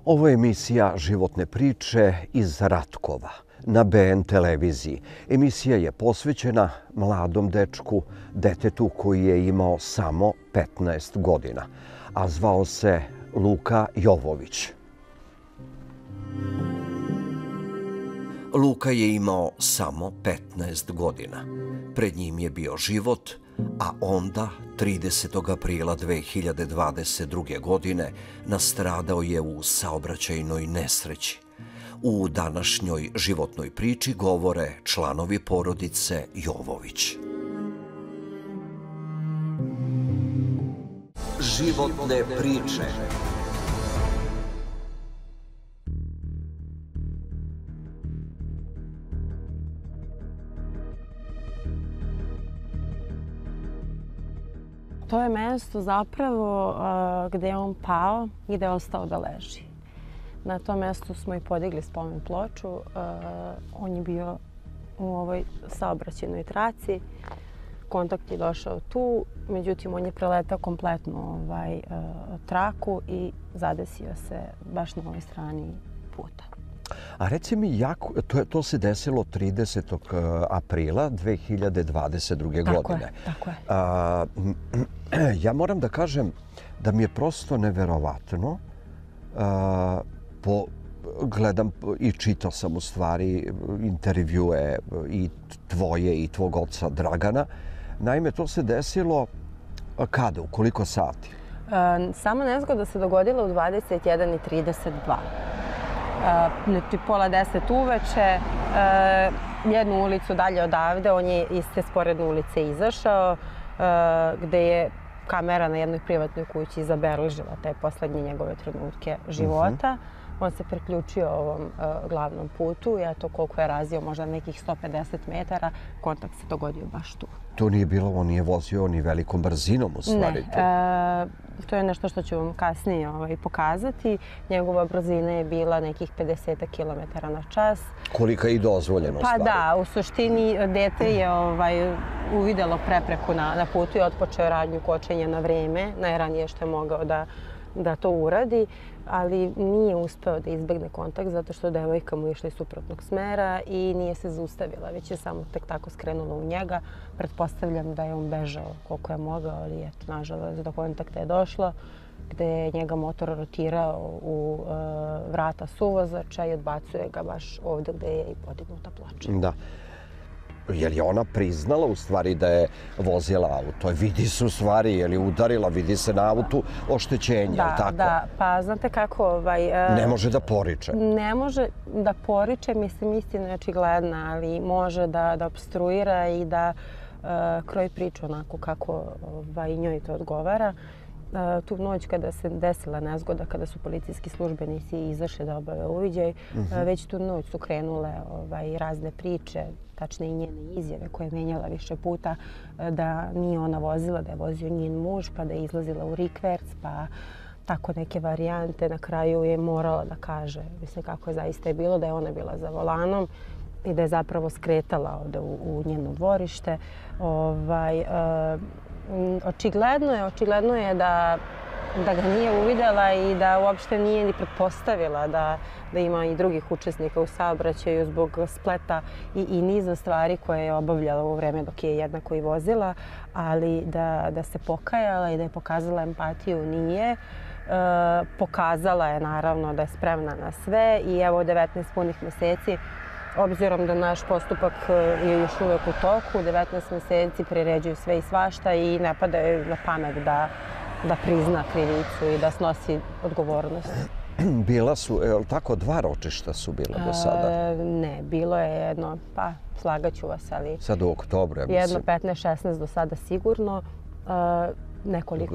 Ovo je emisija Životne priče iz Ratkova na BN televiziji. Emisija je posvećena mladom dečku, detetu koji je imao samo 15 godina, a zvao se Luka Jovović. Luka je imao samo 15 godina. Pred njim je bio život, a onda, 30. aprila 2022. godine, nastradao je u saobraćajnoj nesreći. U današnjoj životnoj priči govore članovi porodice Jovović. Životne priče. To je mesto zapravo gde je on pao i gde je ostao da leži. Na tom mestu smo i podigli spomen ploču. On je bio u ovoj saobraćajnoj traci. Kontakt je došao tu, međutim on je preletao kompletnu traku i zadesio se baš na ovoj strani puta. A reci mi, to se desilo 30. aprila 2022. godine. Tako je. Ja moram da kažem da mi je prosto neverovatno. Gledam i čitao sam u stvari intervjue i tvoje i tvog oca Dragana. Naime, to se desilo kada, u koliko sati? Sama nezgoda se dogodila u 21:32. Znači pola 10 uveče, jednu ulicu dalje odavde, on je iz te sporedne ulice izašao, gde je kamera na jednoj privatnoj kući zabeležila te poslednje njegove trenutke života. On se priključio ovom glavnom putu i eto koliko je razio, možda nekih 150 metara, kontakt se dogodio baš tu. To nije bilo, on nije vozio ni velikom brzinom u stvari. Ne, to je nešto što ću vam kasnije pokazati. Njegova brzina je bila nekih 50 km na čas. Kolika je i dozvoljeno u stvari. Pa da, u suštini dete je uvidelo prepreku na putu i otpočeo radnju kočenja na vreme, najranije što je mogao da to uradi, ali nije uspeo da izbegne kontakt zato što devojka mu išla iz suprotnog smera i nije se zaustavila, već je samo tek tako skrenula u njega. Pretpostavljam da je on bežao koliko je mogao, ali eto, nažalost, do kontakta je došlo, gde je njega motor rotirao u vrata suvozača i odbacuje ga baš ovde gde je i podignuta ploča. Da. Je li ona priznala u stvari da je vozila auto? Vidi se u stvari, je li udarila, vidi se na autu oštećenje, je li tako? Da, pa znate kako... Ne može da poriče. Ne može da poriče, mislim, istina je očigledna, ali može da obstruira i da kroji priču onako kako njoj to odgovara. Tu noć kada se desila nezgoda, kada su policijski službenici izašli da obave uviđaj, već tu noć su krenule razne priče, tačne i njene izjave koje je menjala više puta, da nije ona vozila, da je vozio njen muž, pa da je izlazila u rikverc, pa tako neke varijante. Na kraju je morala da kaže, mislim kako je zaista je bilo, da je ona bila za volanom i da je zapravo skretala ovde u njeno dvorište. Očigledno je da ga nije uvidela i da uopšte nije ni pretpostavila da ima i drugih učesnika u saobraćaju zbog spleta i niza stvari koje je obavljala u vreme dok je jednako i vozila, ali da se pokajala i da je pokazala empatiju nije. Pokazala je naravno da je spremna na sve i evo 19 punih meseci, obzirom da naš postupak je još uvek u toku, 19 meseci priređuju sve i svašta i ne pada joj na pamet da prizna krivicu i da snosi odgovornost. Bila su, je li tako, 2 ročišta su bila do sada? Ne, bilo je jedno, pa slagaću vas, ali... Sad u oktobru, ja mislim. Jedno 15-16 do sada sigurno. Nekoliko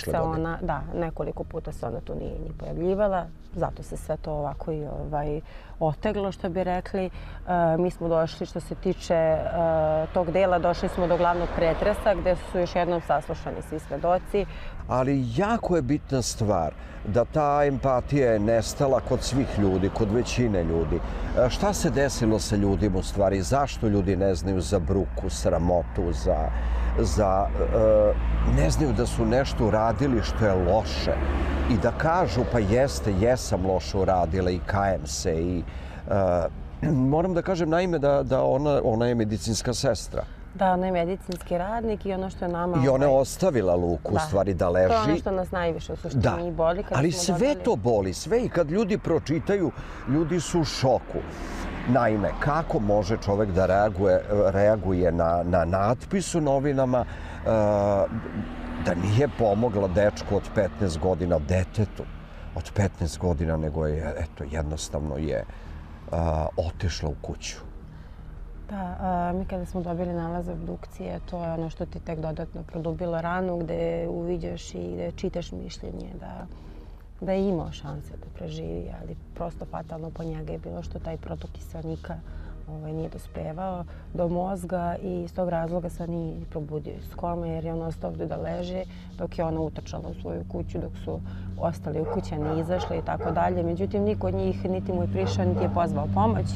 puta se ona tu nije ni pojavljivala, zato se sve to ovako i oteglo, što bi rekli. Mi smo došli, što se tiče tog dela, došli smo do glavnog pretresa gde su još jednom saslušani svi svedoci. Ali jako je bitna stvar da ta empatija je nestala kod svih ljudi, kod većine ljudi. Šta se desilo sa ljudima u stvari? Zašto ljudi ne znaju za bruku, sramotu, ne znaju da su nešto uradili što je loše i da kažu pa jesam loše uradila i kajem se i moram da kažem naime da ona je medicinska sestra. Da, ona je medicinski radnik i ono što je nama... I ona je ostavila Luku u stvari da leži. To je ono što nas najviše u suštini boli. Ali sve to boli, sve i kad ljudi pročitaju, ljudi su u šoku. Naime, kako može čovjek da reaguje na natpis u novinama da nije pomogla dečku od 15 godina, detetu od 15 godina, nego je, eto, jednostavno je otišla u kuću. Da, mi kada smo dobili nalaz obdukcije, to je ono što ti tek dodatno produbilo ranu, gde uviđaš i gde čitaš mišljenje da je imao šanse da preživi, ali prosto fatalno po njega je bilo što taj protok kiseonika nije dospevao do mozga i iz tog razloga se nije probudio iz kome jer je on ostao ovdje da leži dok je ona utrčala u svoju kuću, dok su ostali u kući, ne izašli i tako dalje. Međutim, niko od njih niti mu je prišao, niti je pozvao pomoć.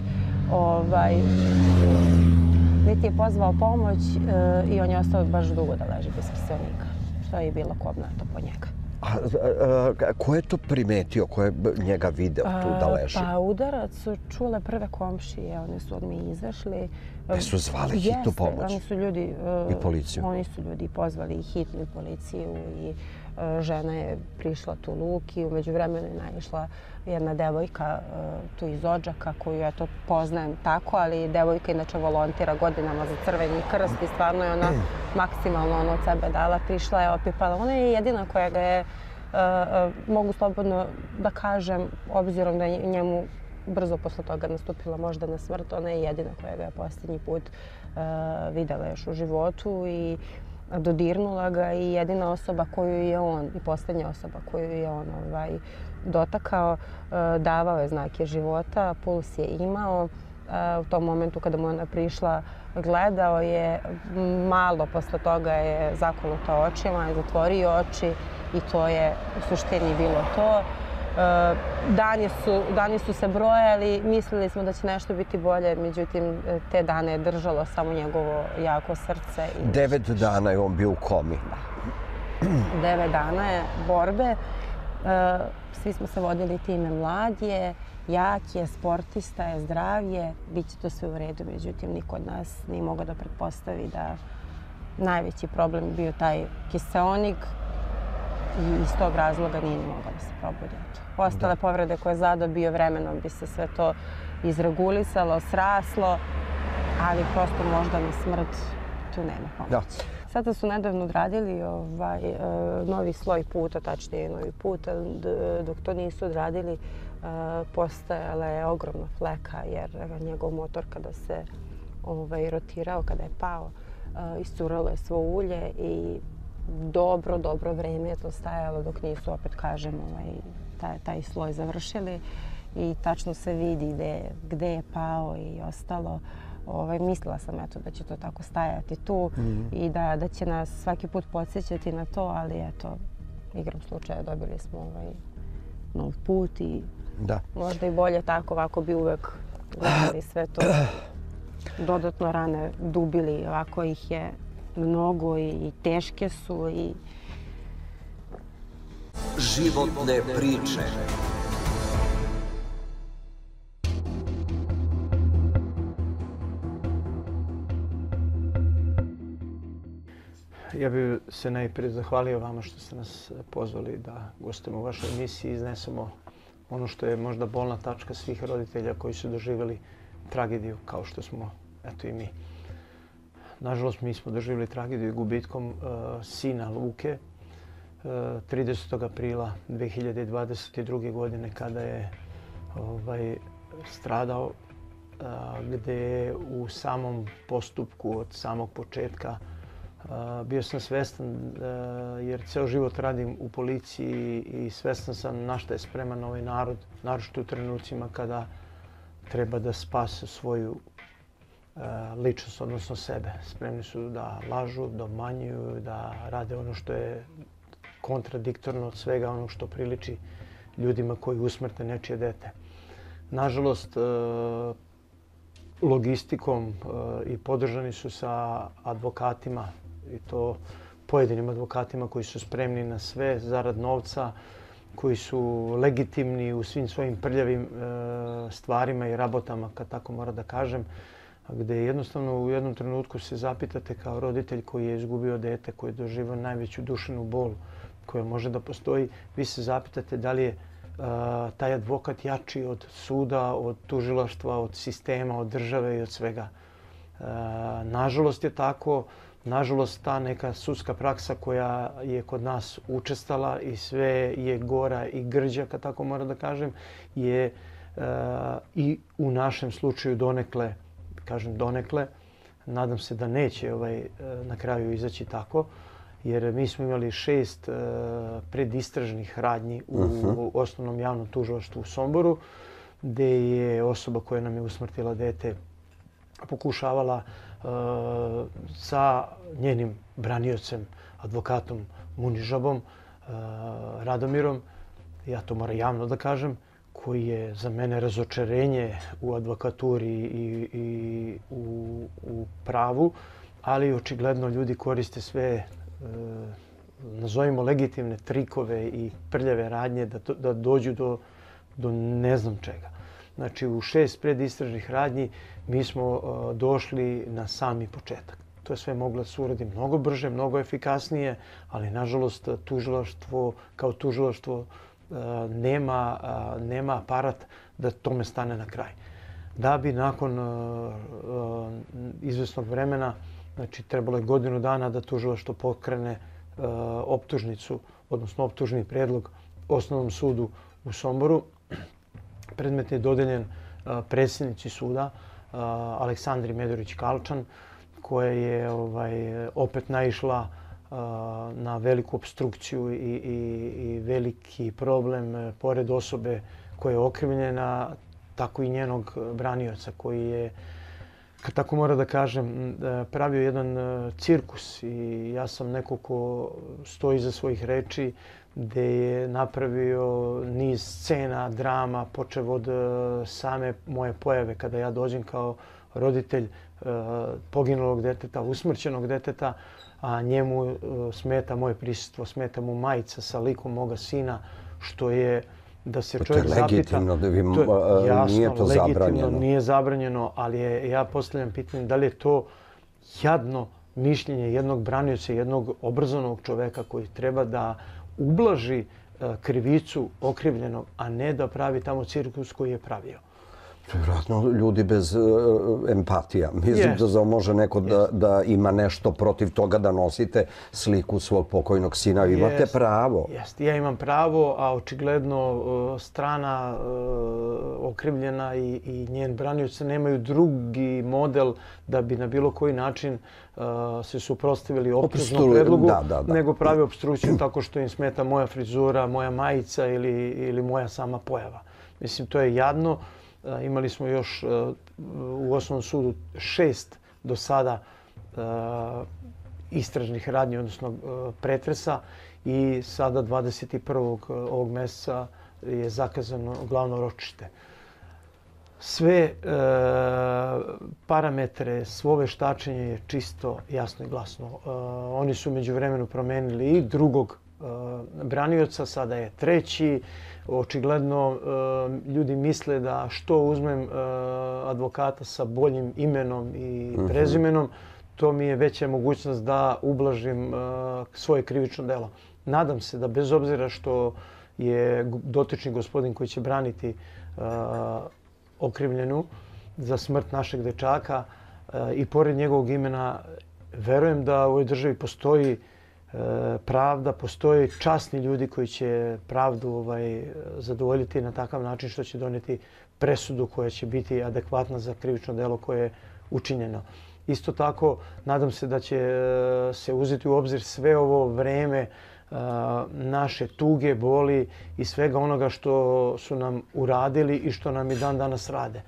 Niti je pozvao pomoć i on je ostao baš dugo da leži bez kiseonika, što je bilo kobnato po njega. A ko je to primetio? Ko je njega video tu da leži? Pa udarac su čule prve komšije, oni su odmah izašli. Gde su zvali hitnu pomoć? Oni su ljudi... I policiju? Oni su ljudi pozvali i hitnu policiju i žena je prišla tu Luki. Umeđu vremenu je naišla jedna devojka tu iz Odžaka koju ja to poznajem tako, ali devojka inače volontira godinama za Crveni krst i stvarno je ona maksimalno od sebe dala. Prišla je, opipala. Ona je jedina koja ga je, mogu slobodno da kažem, obzirom da je njemu brzo posle toga nastupila možda na smrt, ona je jedina koja ga je posljednji put videla još u životu i dodirnula ga i jedina osoba koju je on, i posljednja osoba koju je on dotakao, davao je znake života, puls je imao. U tom momentu kada mu ona prišla, gledao je, malo posle toga je zakonuto očima, je zatvorio oči i to je u suštini bilo to. Dani su se brojali, mislili smo da će nešto biti bolje, međutim te dane je držalo samo njegovo jako srce. 9 dana je on bio u komi. Da. 9 dana je borbe. Svi smo se vodili time, mlad je, jak je, sportista je, zdrav je, bit će to sve u redu, međutim niko od nas nije mogao da pretpostavi da najveći problem je bio taj kiseonik i iz tog razloga nije mogao da se probudi. Ostale povrede koje je zadobio vremenom bi se sve to izregulisalo, sraslo, ali prosto možda na smrt tu nema pomoći. Sada su nedavno odradili novi sloj puta, tačnije novi put, dok to nisu odradili postojala je ogromna fleka jer njegov motor kada se rotirao, kada je pao, iscuralo je svo ulje i dobro vreme je to stajalo dok nisu, opet kažem, taj sloj završili i tačno se vidi gde je pao i ostalo. Mislila sam da će to tako stajati tu i da će nas svaki put podsjećati na to, ali eto, igrom slučaja dobili smo nov put i možda i bolje tako, ovako bi uvek gledali sve to. Dodatno rane dubili, ovako ih je mnogo i teške su i... Životne priče. Ja bih se najprije zahvalio vama što ste nas pozvali da gostujemo u vašoj emisiji i iznesemo ono što je možda bolna tačka svih roditelja koji su doživjeli tragediju kao što smo i mi. Nažalost, mi smo doživjeli tragediju gubitkom sina Luke 30. aprila 2022. godine kada je stradao, gdje je u samom postupku od samog početka bio sam svestan, jer ceo život radim u policiji i svestan sam na šta je spreman ovaj narod, naročito u trenucima kada treba da spase svoju ličnost, odnosno sebe. Spremni su da lažu, da obmanjuju, da rade ono što je kontradiktorno od svega onog što priliči ljudima koji usmrte nečije dete. Nažalost, logistikom i podržani su sa advokatima i to pojedinim advokatima koji su spremni na sve zarad novca, koji su legitimni u svim svojim prljavim stvarima i rabotama, kad tako mora da kažem, gde jednostavno u jednom trenutku se zapitate kao roditelj koji je izgubio dete, koji je doživio najveću duševnu bol koja može da postoji, vi se zapitate da li je taj advokat jači od suda, od tužilaštva, od sistema, od države i od svega. Nažalost je tako. Nažalost, ta neka sudska praksa koja je kod nas učestala i sve je gora i grđa, kad tako mora da kažem, je i u našem slučaju donekle, kažem donekle, nadam se da neće na kraju izaći tako, jer mi smo imali 6 predistražnih radnji u osnovnom javnom tužilaštvu u Somboru, gde je osoba koja nam je usmrtila dete pokušavala sa njenim braniocem, advokatom Munižabom, Radomirom, ja to moram javno da kažem, koji je za mene razočarenje u advokaturi i u pravu, ali očigledno ljudi koriste sve, nazovimo legitimne trikove i prljave radnje da dođu do ne znam čega. Znači, u 6 predistražnih radnji mi smo došli na sami početak. To je sve moglo da se uradi mnogo brže, mnogo efikasnije, ali nažalost tužilaštvo kao tužilaštvo nema aparat da tome stane na kraj. Da bi nakon izvesnog vremena, znači trebalo je godinu dana da tužilaštvo pokrene optužnicu, odnosno optužni predlog Osnovnom sudu u Somboru. Predmet je dodeljen predsjednici suda, Aleksandri Medorić-Kalčan, koja je opet naišla na veliku opstrukciju i veliki problem pored osobe koja je okrivljena, tako i njenog branioca koji je, kad tako mora da kažem, pravio jedan cirkus i ja sam neko ko stoji iza svojih reči, gde je napravio niz scena, drama, počev od same moje pojave kada ja dođem kao roditelj poginulog deteta, usmrćenog deteta, a njemu smeta moje prisustvo, smeta mu majica sa likom moga sina, što je da se čovjek zapita... To je legitimno, nije to zabranjeno. Legitimno, nije zabranjeno, ali ja postavljam pitanje da li je to jadno mišljenje jednog branioca, jednog obrazovanog čoveka koji treba da ublaži krivicu okrivljenog, a ne da pravi tamo cirkus koji je pravio. Vjerojatno ljudi bez empatija. Mislim da može neko da ima nešto protiv toga da nosite sliku svog pokojnog sina. Imate pravo. Jeste, ja imam pravo, a očigledno strana okrivljena i njen branioc nemaju drugi model da bi na bilo koji način se suprotstavili optužnom predlogu, nego pravi opstrukciju tako što im smeta moja frizura, moja majica ili moja sama pojava. Mislim, to je jadno. Imali smo još u Osnovnom sudu 6 do sada istražnih radnji, odnosno pretresa, i sada 21. ovog mjeseca je zakazano glavno ročište. Sve parametre, svo veštačenje je čisto, jasno i glasno. Oni su međuvremenu promenili i drugog branioca, sada je treći. Očigledno ljudi misle da što uzmem advokata sa boljim imenom i prezimenom, to mi je veća mogućnost da ublažim svoje krivično delo. Nadam se da bez obzira što je dotični gospodin koji će braniti okrivljenu za smrt našeg dečaka i pored njegovog imena, verujem da u ovoj državi postoji pravda, postoje časni ljudi koji će pravdu zadovoljiti na takav način što će doneti presudu koja će biti adekvatna za krivično delo koje je učinjeno. Isto tako, nadam se da će se uzeti u obzir sve ovo vreme naše tuge, boli i svega onoga što su nam uradili i što nam i dan danas rade.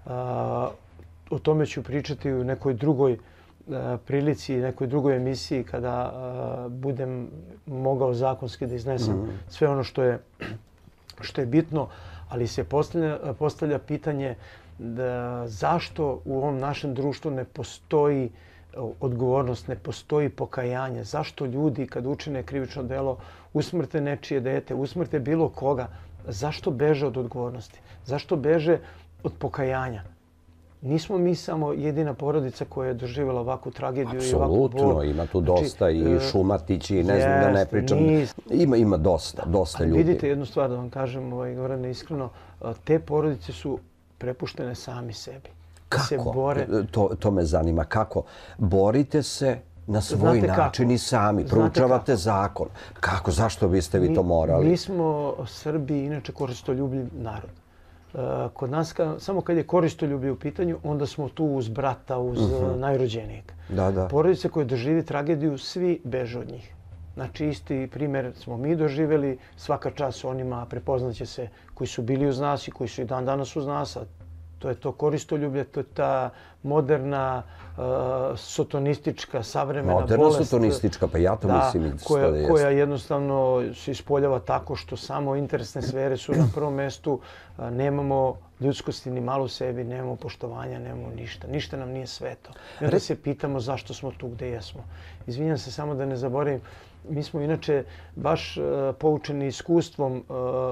O tome ću pričati u nekoj drugoj prilici i nekoj drugoj emisiji kada budem mogao zakonski da iznesem sve ono što je bitno, ali se postavlja pitanje zašto u ovom našem društvu ne postoji odgovornost, ne postoji pokajanje. Zašto ljudi kad učine krivično delo usmrte nečije dete, usmrte bilo koga, zašto beže od odgovornosti? Zašto beže od pokajanja? Nismo mi samo jedina porodica koja je doživjela ovakvu tragediju i ovakvu bol. Apsolutno, ima tu dosta i Šumatić i ne znam da ne pričam. Ima dosta ljudi. Vidite jednu stvar da vam kažem, Gorane, iskreno, te porodice su prepuštene sami sebi. Kako? To me zanima. Kako? Borite se na svoj način i sami. Proučavate zakon. Kako? Zašto biste vi to morali? Mi smo Srbi inače koristoljubljiv narod. Kod nas, samo kad je koristoljublje u pitanju, onda smo tu uz brata, uz najrođenijeg. Porodice koje doživi tragediju, svi beže od njih. Znači, isti primjer smo mi doživjeli, svaka čast onima prepoznaće se koji su bili uz nas i koji su i dan danas uz nas. To je to koristoljublje, to je ta moderna, sotonistička, savremena bolest. Moderna sotonistička, pa ja to mislim isto da jeste. Koja jednostavno se ispoljava tako što samo interesne sfere su na prvom mjestu. Nemamo ljudskosti ni malo u sebi, nemamo poštovanja, nemamo ništa. Ništa nam nije sveto. I onda se pitamo zašto smo tu gdje jesmo. Izvinjam se samo da ne zaboravim. Mi smo inače baš poučeni iskustvom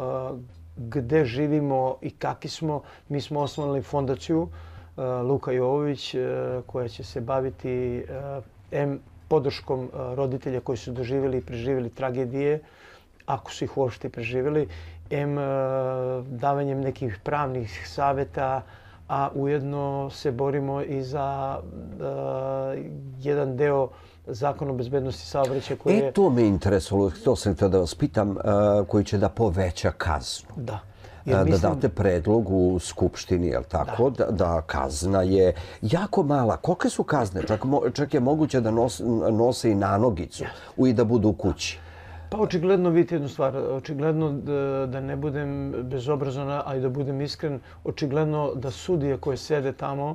gde živimo i kakvi smo. Mi smo osnovali fondaciju Luka Jovović koja će se baviti podrškom roditelja koji su doživjeli i preživjeli tragedije, ako su ih uopšte preživjeli, davanjem nekih pravnih savjeta, a ujedno se borimo i za jedan deo Zakon o bezbednosti saobraćaja koji je... To me interesovalo, to sam htio da vas pitam, koji će da poveća kaznu. Da. Da date predlog u Skupštini, je li tako? Da kazna je jako mala. Kolike su kazne? Čak je moguće da nose i nanogicu i da budu u kući. Pa očigledno, vidite jednu stvar, očigledno da ne budem bezobrazan, a i da budem iskren, očigledno da sudije koje sede tamo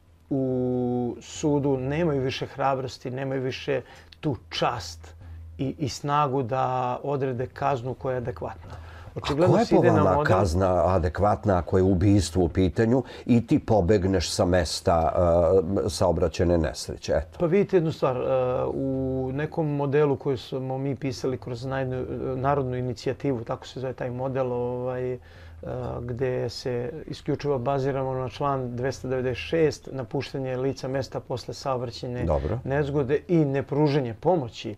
u sudu nemaju više hrabrosti, nemaju više tu čast i snagu da odrede kaznu koja je adekvatna. A koja je po vama kazna adekvatna ako je ubistvo u pitanju i ti pobegneš sa mesta saobraćajne nesreće? Pa vidite jednu stvar, u nekom modelu koji smo mi pisali kroz narodnu inicijativu, tako se zove taj model, gde se isključivo baziramo na član 296, napuštanje lica mesta posle saobraćajne nezgode i nepruženje pomoći.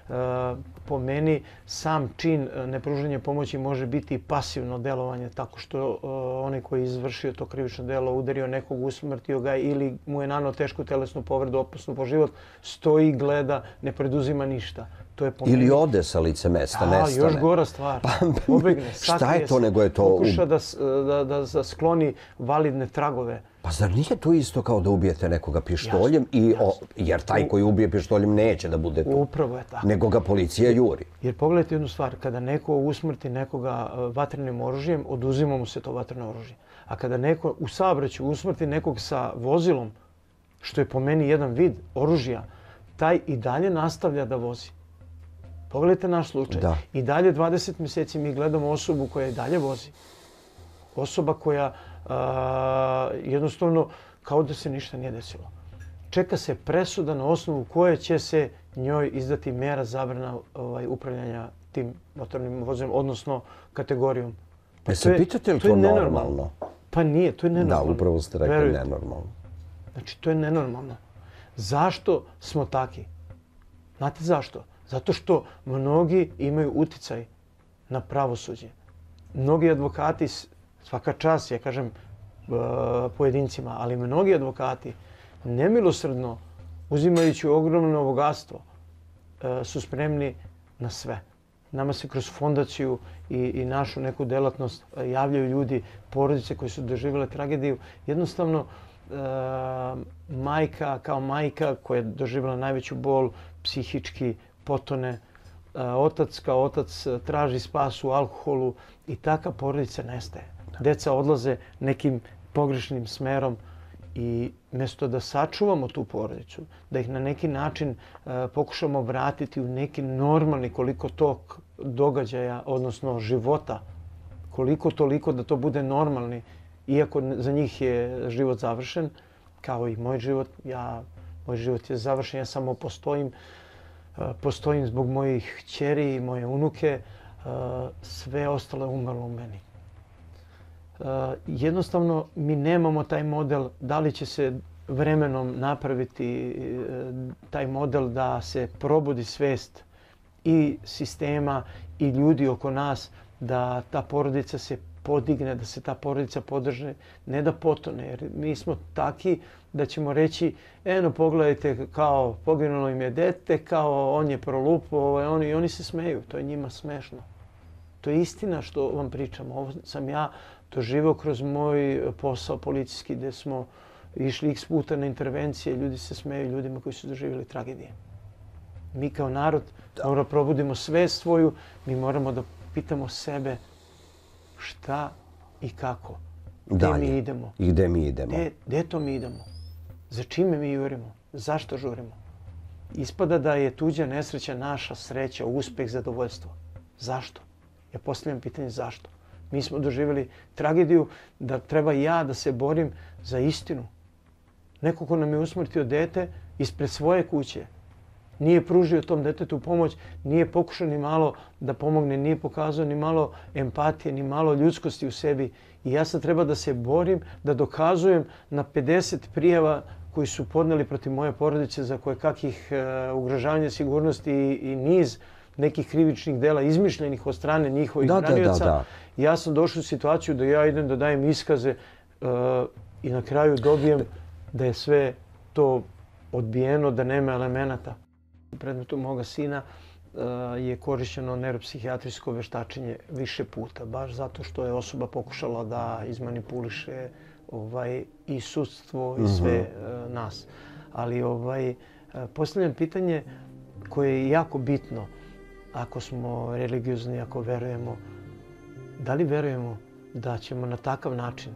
Po meni sam čin nepružanja pomoći može biti i pasivno delovanje tako što onaj koji je izvršio to krivično delo, udario nekog, usmrtio ga ili mu je naneo tešku telesnu povredu, opasnu po život, stoji, gleda, ne preduzima ništa. Ili ode sa lice mesta, nestane. Još gora stvar. Pobegne, šta je to nego je to... Pokuša da skloni validne tragove. Pa zar nije to isto kao da ubijete nekoga pištoljem? Jer taj koji ubije pištoljem neće da bude tu. Upravo je tako. Nego ga policija juri. Jer pogledajte jednu stvar. Kada neko usmrti nekoga vatrenim oružjem, oduzima mu se to vatreno oružje. A kada neko u saobraćaju usmrti nekog sa vozilom, što je po meni jedan vid oružja, taj i dalje nastavlja da vozi. Pogledajte naš slučaj. I dalje 20 mjeseci mi gledamo osobu koja i dalje vozi. Osoba koja jednostavno kao da se ništa nije desilo. Čeka se presuda na osnovu koje će se njoj izdati mera zabrana upravljanja tim motornim vozilom, odnosno kategorijom. Se pitate li to normalno? Pa nije, to je nenormalno. Da, upravo ste rekli nenormalno. Znači, to je nenormalno. Zašto smo taki? Znate zašto? Zato što mnogi imaju uticaj na pravosuđe. Mnogi advokati, svaka čast, ja kažem pojedincima, ali mnogi advokati nemilosrdno, uzimajući ogromno bogatstvo, su spremni na sve. Nama se kroz fondaciju i našu neku delatnost javljaju ljudi, porodice koji su doživjele tragediju. Jednostavno, majka kao majka koja je doživjela najveću bol, psihički potone, otac kao otac traži spas u alkoholu i taka porodica nestaje. Deca odlaze nekim pogrešnim smerom i mjesto da sačuvamo tu porodicu, da ih na neki način pokušamo vratiti u neki normalni koliko tok događaja, odnosno života, koliko toliko da to bude normalni, iako za njih je život završen, kao i moj život. Ja Moj život je završen, ja samo postojim. Postojim zbog mojih kćeri i moje unuke. Sve ostalo je umrlo u meni. Jednostavno, mi nemamo taj model. Da li će se vremenom napraviti taj model da se probudi svest i sistema i ljudi oko nas, da ta porodica se podigne, da se ta porodica podrže, ne da potone. Jer mi smo taki da ćemo reći, eno pogledajte, kao poginulo im je dete, kao on je prolupao, i oni se smeju. To je njima smešno. To je istina što vam pričam. Ovo sam ja doživio kroz moj posao policijski, gdje smo išli x puta na intervencije, ljudi se smeju ljudima koji su doživjeli tragedije. Mi kao narod moramo probudimo svest svoju, mi moramo da pitamo sebe šta i kako. Gdje mi idemo? I gdje mi idemo? Gdje to mi idemo? Za čime mi jurimo? Zašto žurimo? Ispada da je tuđa nesreća naša sreća, uspeh, zadovoljstvo. Zašto? Ja postavljam pitanje zašto. Mi smo doživjeli tragediju da treba ja da se borim za istinu. Neko ko nam je usmrtio dete ispred svoje kuće, nije pružio tom detetu pomoć, nije pokušao ni malo da pomogne, nije pokazao ni malo empatije, ni malo ljudskosti u sebi. I ja sad treba da se borim, da dokazujem na 50 prijava koji su podneli protiv moje porodice za kojekakih ugrožavanja sigurnosti i niz nekih krivičnih dela izmišljenih od strane njihovih branioca. Ja sam došao u situaciju da ja idem da dajem iskaze i na kraju dobijem da je sve to odbijeno, da nema elemenata. U predmetu moga sina je korišćeno neuropsihijatrijsko veštačenje više puta, baš zato što je osoba pokušala da izmanipuliše i sudstvo i sve nas. Ali postavljam pitanje koje je jako bitno ako smo religiozni, ako verujemo. Da li verujemo da ćemo na takav način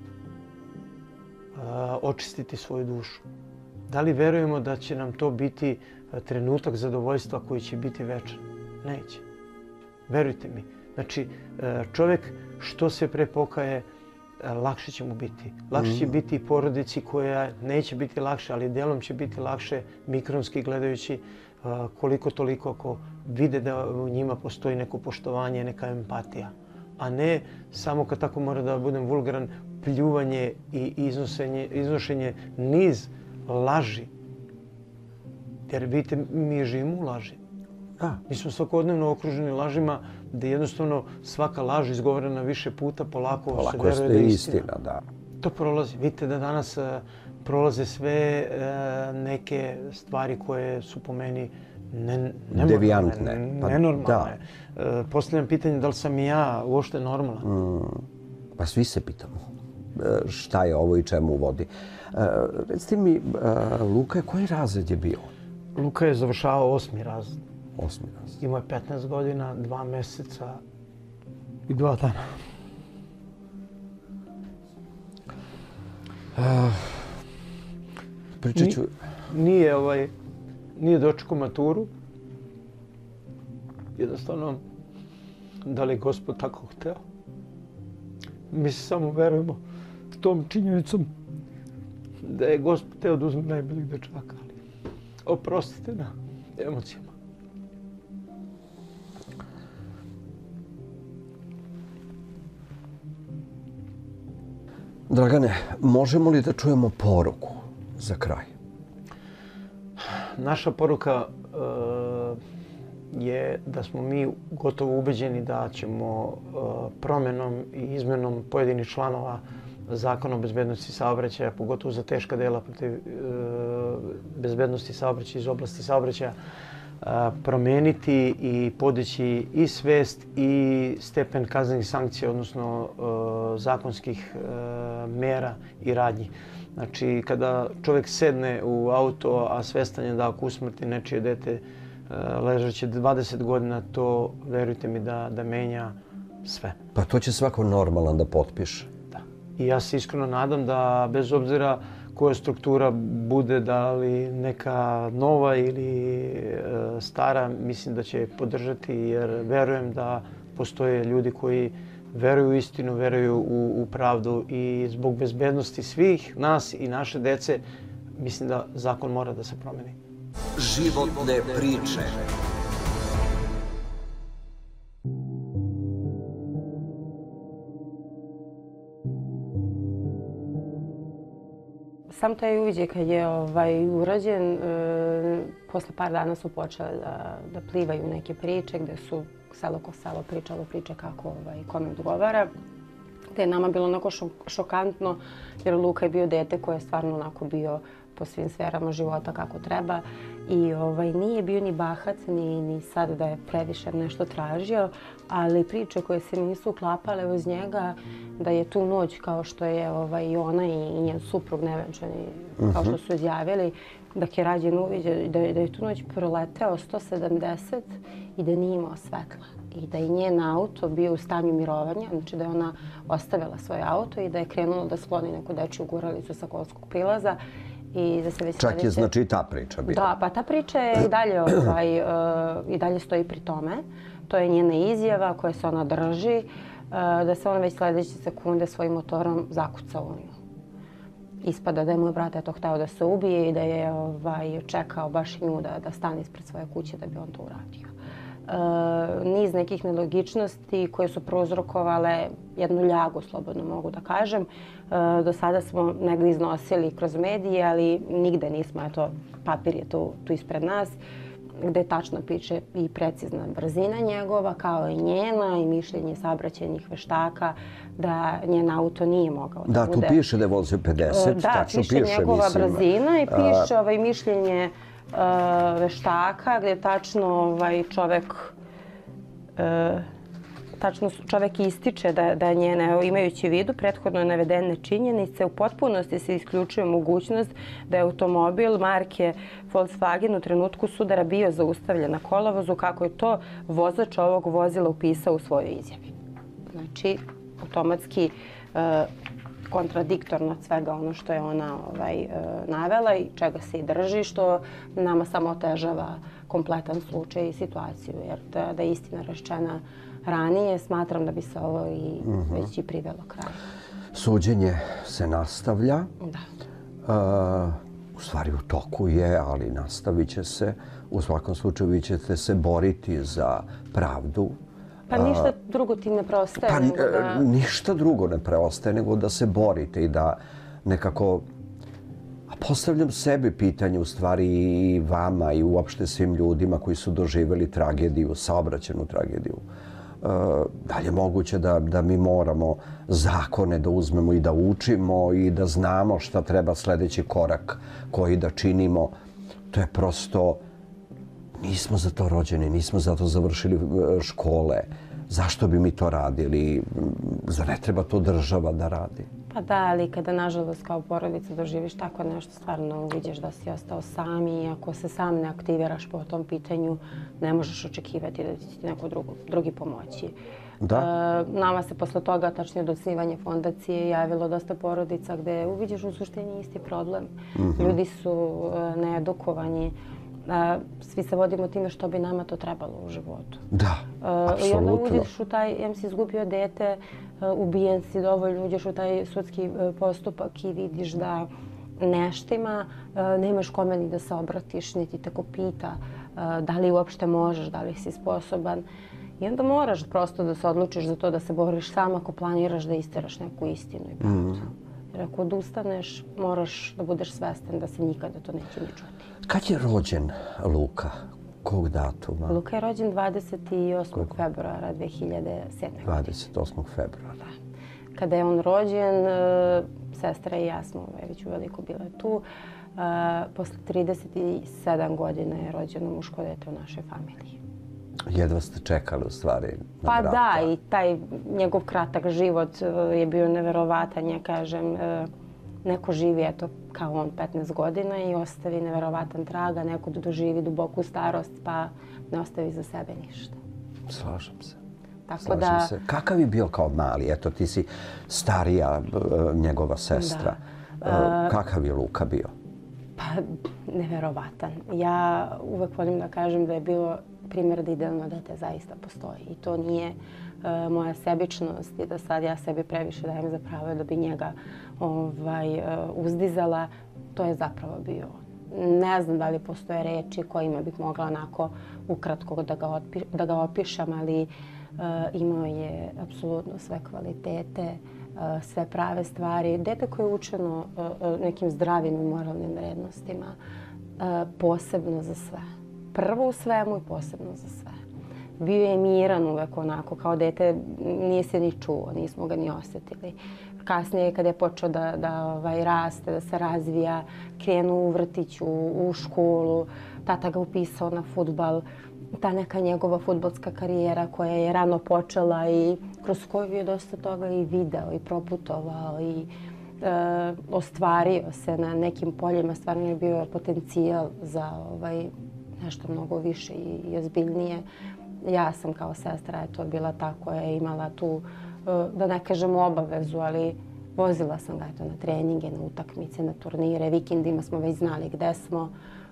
očistiti svoju dušu? Da li verujemo da će nam to biti trenutak zadovoljstva koji će biti večan? Neće. Verujte mi. Znači, čovjek što se pre pokaje, lakše će mu biti. Lakše će biti i porodici koja neće biti lakše, ali delom će biti lakše mikronski gledajući koliko toliko ako vide da u njima postoji neko poštovanje, neka empatija. A ne samo kad tako mora da budem vulgaran, pljuvanje i iznošenje niz laži. Jer vidite, mi živimo u laži. Mi smo svakodnevno okruženi lažima gdje jednostavno svaka laž izgovorena više puta polako se veruje da je istina. To prolazi. Vidite da danas prolaze sve neke stvari koje su po meni nenormalne. Postavljam pitanje da li sam i ja uopšte normalan. Pa svi se pitamo šta je ovo i čemu vodi. Recite mi, Luka, koji razred je bio? Luka je završavao 8. razred. 8. razred. Imao je 15 godina, 2 mjeseca i 2 dana. Pričat ću... Nije dočekao maturu. Jednostavno, da li je Gospod tako hteo? Mi se samo verujemo tom činjenicom da je Gospod hteo da uzme najboljeg dečaka. Oprostite na emocijama. Dragane, možemo li da čujemo poruku za kraj? Naša poruka je da smo mi gotovo ubeđeni da ćemo promjenom i izmenom pojedinih članova Zakona o bezbednosti saobraćaja, pogotovo za teška dela protiv bezbednosti saobraćaja iz oblasti saobraćaja, promijeniti i podići i svest i stepen kaznenih sankcija, odnosno zakonskih mera i radnji. Znači, kada čovjek sedne u auto, a svestan je da ako usmrti nečije dete ležeće 20 godina, to, verujte mi, da menja sve. Pa to će svako normalan da potpiše. Da. I ja se iskreno nadam da, bez obzira koja struktura bude, da li neka nova ili stara, mislim da će podržati, jer verujem da postoje ljudi koji veruju u istinu, veruju u pravdu i zbog bezbednosti svih nas i naše dece mislim da zakon mora da se promeni. Životne priče. Sam taj uviđaj kad je urađen, posle par dana su počele da plivaju neke priče gde su selo ko selo pričalo priče kako kome odgovara. Gde je nama bilo onako šokantno jer Luka je bio dete koje je stvarno onako bio po svim sferama života kako treba. I nije bio ni bahac, ni sad da je previše nešto tražio, ali priče koje se nisu uklapale uz njega, da je tu noć kao što je i ona i njen suprug nevenčani, kao što su izjavili, da je rađen uviđaj, da je tu noć proleteo 170 i da nije imao svetla. I da je njen auto bio u stanju mirovanja, znači da je ona ostavila svoj auto i da je krenula da skloni neku dečju guralicu sa kolskog prilaza. Čak je znači i ta priča bila. Da, pa ta priča je i dalje stoji pri tome. To je njena izjava koja se ona drži, da se ona već sljedeće sekunde svojim motorom zakuca u nju. Ispada da je moj brat hteo da se ubije i da je čekao baš nju da stane ispred svoje kuće da bi on to uradio. Niz nekih nelogičnosti koje su prouzrokovale jednu ljagu, slobodno mogu da kažem. Do sada smo negdje iznosili kroz medije, ali nigde nismo. Eto, papir je tu ispred nas, gde tačno piše i precizna brzina njegova, kao i njena, i mišljenje saobraćajnih veštaka da njen auto nije mogao da bude. Da, tu piše da je vozio 50, da, tačno piše njegova mislim, brzina i piše mišljenje veštaka gdje tačno čovjek ističe da njene, imajući u vidu prethodno navedene činjenice, u potpunosti se isključuje mogućnost da je automobil marke Volkswagen u trenutku sudara bio zaustavljen na kolovozu, kako je to vozač ovog vozila upisao u svojoj izjavi. Znači, automatski kontradiktorno od svega ono što je ona navela i čega se i drži, što nama samo otežava kompletan slučaj i situaciju. Jer da je istina rečena ranije, smatram da bi se ovo već i privelo kraju. Suđenje se nastavlja. Da. U stvari u toku je, ali nastavit će se. U svakom slučaju vi ćete se boriti za pravdu. Pa ništa drugo ti ne preostaje. Ništa drugo ne preostaje nego da se borite i da nekako... A postavljam sebi pitanje u stvari i vama i uopšte svim ljudima koji su doživjeli tragediju, saobraćajnu tragediju. Da li je moguće da mi moramo zakone da uzmemo i da učimo i da znamo šta treba sljedeći korak koji da činimo? To je prosto... Nismo za to rođeni, nismo za to završili škole. Zašto bi mi to radili? Zar ne treba to država da radi? Pa da, ali kada nažalost kao porodica doživiš tako nešto, stvarno uviđeš da si ostao sam i ako se sam ne aktiviraš po tom pitanju, ne možeš očekivati da će ti neko drugi pomoći. Da. Nama se posle toga, tačnije od osnivanja fondacije, javilo dosta porodica gde uviđeš u suštini isti problem. Ljudi su needukovani. Svi se vodimo time što bi nama to trebalo u životu. Da, apsolutno. I onda uđeš u taj, jem si izgubio dete, ubijen si, dovoljno uđeš u taj sudski postupak i vidiš da neštima, nemaš kome ni da se obratiš, niti tako pita da li uopšte možeš, da li si sposoban. I onda moraš prosto da se odlučiš za to da se boriš sam ako planiraš da isteraš neku istinu i pravdu. Jer ako odustaneš, moraš da budeš svestan da se nikada to neće ni čuti. Kad je rođen Luka? Kog datuma? Luka je rođen 28. februara 2007. 28. februara. Da. Kada je on rođen, sestra i ja smo već uveliko bile tu. Posle 37 godina je rođeno muško dete u našoj familiji. Jedva ste čekali u stvari na brata. Pa da, i taj njegov kratak život je bio neverovatan, ja kažem. Neko živi, eto, kao on, 15 godina i ostavi neverovatan trag, a neko doživi duboku starost pa ne ostavi za sebe ništa. Slažem se. Tako se. Kakav je bio kao mali? Eto, ti si starija njegova sestra. Kakav je Luka bio? Pa, neverovatan. Ja uvek volim da kažem da je bilo primjer da idealno dete zaista postoji. I to nije moja sebičnost i da sad ja sebi previše dajem za pravo da bi njega uzdizala. to je zapravo bio on. Ne znam da li postoje reči kojima bih mogla onako ukratko da ga opišem, ali imao je apsolutno sve kvalitete, sve prave stvari. Dete koje je učeno nekim zdravim i moralnim vrednostima, posebno za sve. Prvo u svemu i posebno za sve. Bio je miran uvek onako, kao dete nije se ni čuo, nismo ga ni osjetili. Kasnije kad je počeo da raste, da se razvija, krenuo u vrtić, u školu, tata ga upisao na fudbal. Ta neka njegova fudbalska karijera koja je rano počela i kroz koju je dosta toga i video i proputovao i ostvario se na nekim poljima. Stvarno je bio potencijal za nešto mnogo više i ozbiljnije. Ja sam kao sestra bila ta koja je imala tu, da ne kažem obavezu, ali vozila sam ga na treninge, na utakmice, na turnire, vikendima smo već znali gde smo.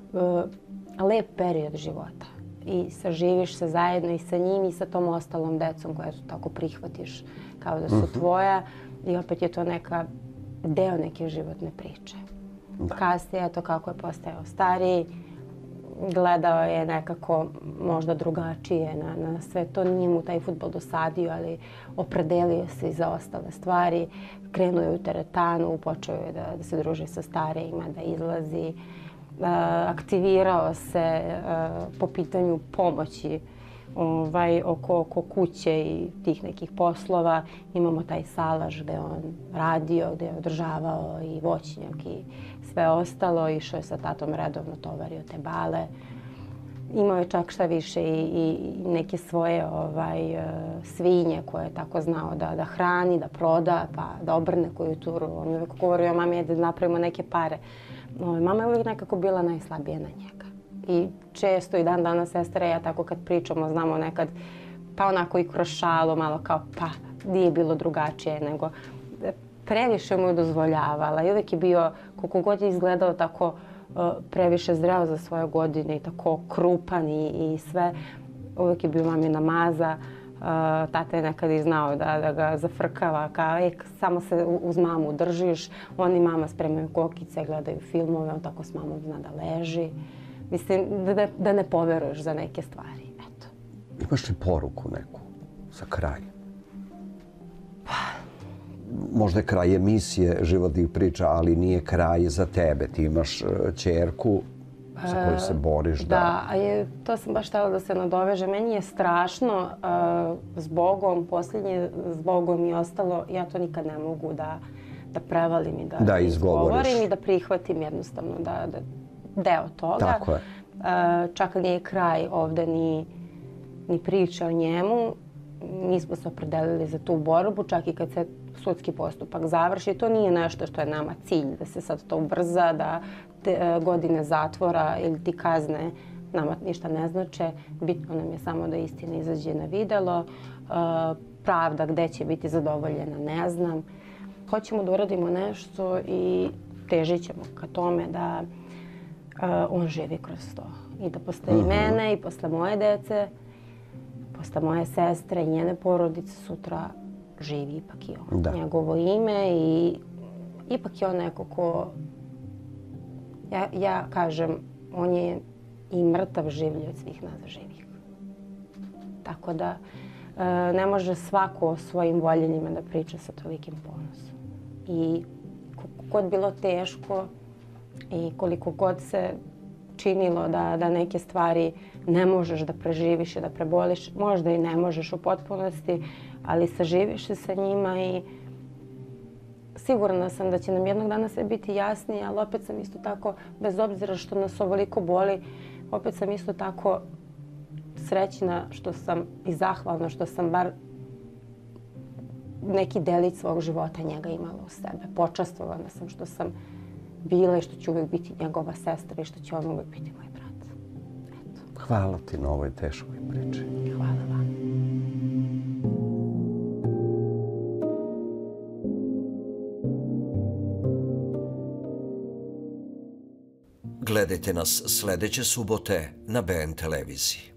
Lep period života. I saživiš se zajedno i sa njim i sa tom ostalom decom koja tu tako prihvatiš kao da su tvoja. I opet je to deo neke životne priče. Kasnije, eto kako je postajao stariji, gledao je nekako možda drugačije na sve to. Nije mu taj fudbal dosadio, ali opredelio se i za ostale stvari. Krenuo je u teretanu, počeo je da se druži sa starijima, da izlazi. Aktivirao se po pitanju pomoći oko kuće i tih nekih poslova. Imamo taj salaš gde on radio, gde je održavao i voćnjak i sve ostalo. Išao je sa tatom redovno, tovario te bale. Imao je čak šta više i neke svoje svinje koje je tako znao da hrani, da proda, pa da obrne koju turu. On je uvijek govorio mami da napravimo neke pare. Mama je uvijek nekako bila najslabija na njega. I često i dan danas sestra i ja tako kad pričamo znamo nekad pa onako i kroz šalu malo kao pa nije bilo drugačije nego previše mu je dozvoljavala i uvijek je bio koliko god je izgledao tako previše zreo za svoje godine i tako krupan i sve. Uvijek je bio mamina maza. Tata je nekad i znao da ga zafrkava kao samo se uz mamu držiš. On i mama spremaju kokice, gledaju filmove, on tako s mamom zna da leži. Mislim, da ne poveruješ za neke stvari. Eto. Imaš li poruku neku za kraj? Možda je kraj emisije životnih priča, ali nije kraj za tebe. Ti imaš ćerku za koju se boriš. Da, to sam baš htjela da se nadoveže. Meni je strašno zbogom, posljednje zbogom i ostalo, ja to nikad ne mogu da prevalim i da izgovorim i da prihvatim jednostavno deo toga. Tako je. Čak nije kraj ovde ni priča o njemu. Mi smo se opredelili za tu borbu, čak i kad se sudski postupak završi. To nije nešto što je nama cilj, da se sad to ubrza, da godine zatvora ili ti kazne nama ništa ne znače. Bitno nam je samo da istina izađe na videlo. Pravda gde će biti zadovoljena, ne znam. Hoćemo da uradimo nešto i težit ćemo ka tome da on živi kroz to. I da posle i mene i posle moje dece, posle moje sestre i njene porodice sutra živi ipak i on. Njegovo ime i ipak je on neko ko, ja kažem, on je i mrtav življi od svih nas živih. Tako da ne može svako o svojim voljenjima da priča sa tolikim ponosom. I koliko god bilo teško i koliko god se činilo da neke stvari ne možeš da preživiš i da preboliš, možda i ne možeš u potpunosti, ali saživiš se sa njima i sigurna sam da će nam jednog dana sve biti jasnije, ali opet sam isto tako, bez obzira što nas ovoliko boli, opet sam isto tako srećna što sam i zahvalna što sam bar neki delić svog života njega imala u sebe. Počastvovana sam što sam bila i što će uvijek biti njegova sestra i što će on uvijek biti moj brat. Eto. Hvala ti na ovoj teškoj priči. Hvala vam. Gledajte nas sljedeće subote na BN televiziji.